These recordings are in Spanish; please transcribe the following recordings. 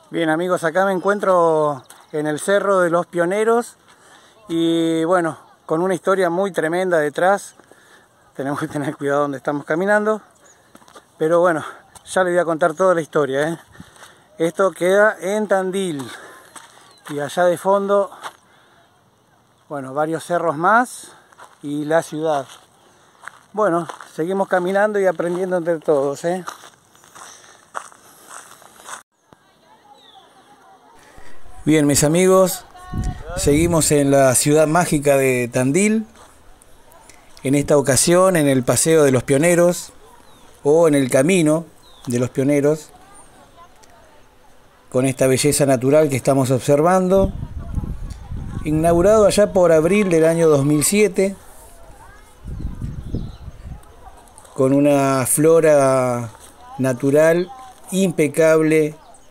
Bien amigos, acá me encuentro en el Cerro de los Pioneros y bueno, con una historia muy tremenda detrás. Tenemos que tener cuidado donde estamos caminando, pero bueno, ya les voy a contar toda la historia, ¿eh? Esto queda en Tandil y allá de fondo, bueno, varios cerros más y la ciudad. Bueno, seguimos caminando y aprendiendo entre todos, ¿eh? Bien, mis amigos, seguimos en la ciudad mágica de Tandil. En esta ocasión en el Paseo de los Pioneros o en el Camino de los Pioneros, con esta belleza natural que estamos observando. Inaugurado allá por abril del año 2007, con una flora natural impecable,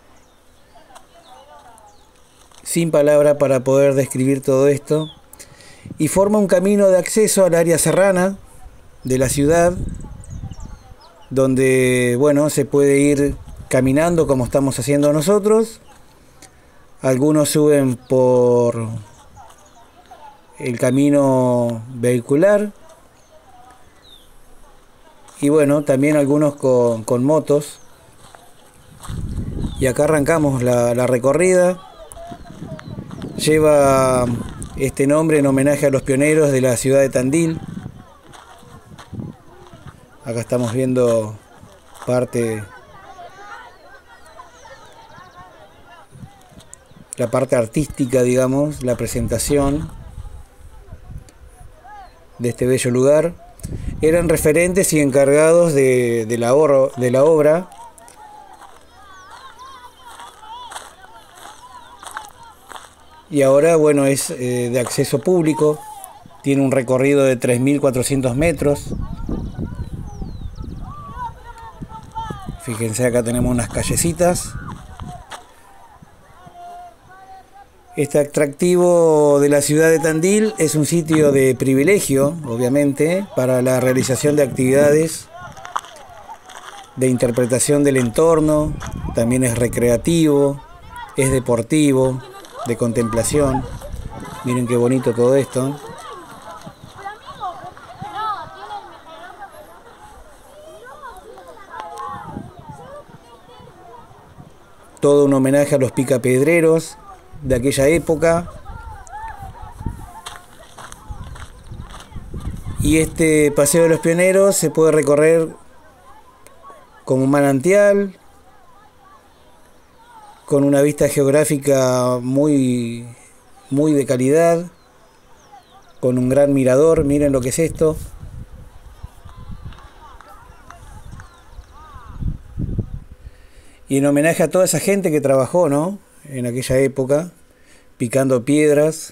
sin palabra para poder describir todo esto, y forma un camino de acceso al área serrana de la ciudad, donde bueno, se puede ir caminando como estamos haciendo nosotros. Algunos suben por el camino vehicular y bueno, también algunos con motos. Y acá arrancamos la recorrida. Lleva este nombre en homenaje a los pioneros de la ciudad de Tandil. Acá estamos viendo la parte artística, digamos, la presentación de este bello lugar. Eran referentes y encargados de la obra. Y ahora, bueno, es de acceso público. Tiene un recorrido de 3.400 metros. Fíjense, acá tenemos unas callecitas. Este atractivo de la ciudad de Tandil es un sitio de privilegio, obviamente, para la realización de actividades de interpretación del entorno. También es recreativo, es deportivo, de contemplación. Miren qué bonito todo esto. Todo un homenaje a los picapedreros de aquella época. Y este Paseo de los Pioneros se puede recorrer como un manantial, con una vista geográfica muy de calidad, con un gran mirador. Miren lo que es esto. Y en homenaje a toda esa gente que trabajó, ¿no?, en aquella época, picando piedras.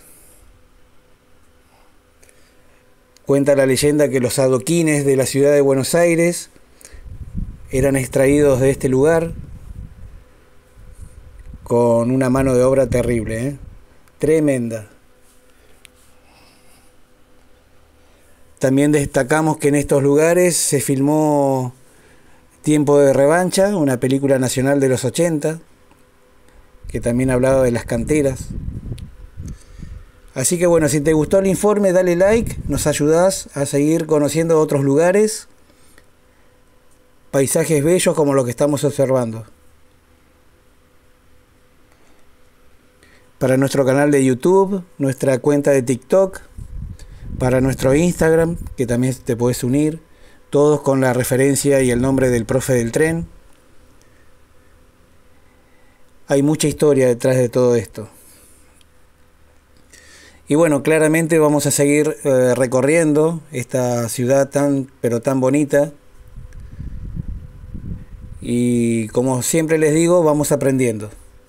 Cuenta la leyenda que los adoquines de la ciudad de Buenos Aires eran extraídos de este lugar con una mano de obra terrible, ¿eh? Tremenda. También destacamos que en estos lugares se filmó Tiempo de Revancha, una película nacional de los 80, que también hablaba de las canteras. Así que bueno, si te gustó el informe, dale like, nos ayudás a seguir conociendo otros lugares, paisajes bellos como los que estamos observando. Para nuestro canal de YouTube, nuestra cuenta de TikTok, para nuestro Instagram, que también te puedes unir, todos con la referencia y el nombre del profe del tren. Hay mucha historia detrás de todo esto. Y bueno, claramente vamos a seguir recorriendo esta ciudad pero tan bonita. Y como siempre les digo, vamos aprendiendo.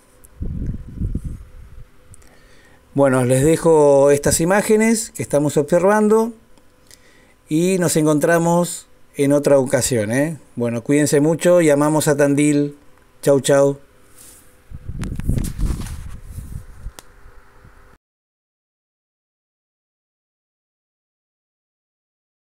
Bueno, les dejo estas imágenes que estamos observando y nos encontramos en otra ocasión, ¿eh? Bueno, cuídense mucho y amamos a Tandil. Chau, chau.